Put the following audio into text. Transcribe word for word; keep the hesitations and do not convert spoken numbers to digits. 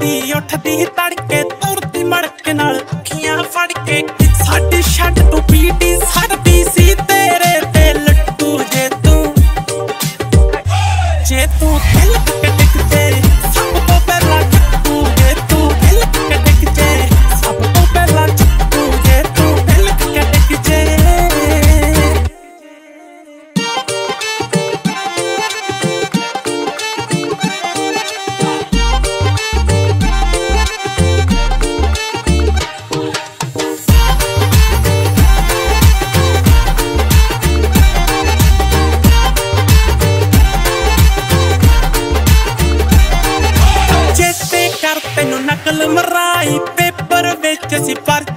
उठदी उठदी तड़के तुरदी मड़के नाल अखियां फड़ के साडी छड्ड तू पीटी सड़दी सी तेरे ते लट्टू जे तू जे तू दिल के टिक जे सब तो पहला चक्कू जे तू दिल के टिक जे सब तो पहला चक्कू जे तू दिल के टिक जे नकल मराई पेपर विच सी पर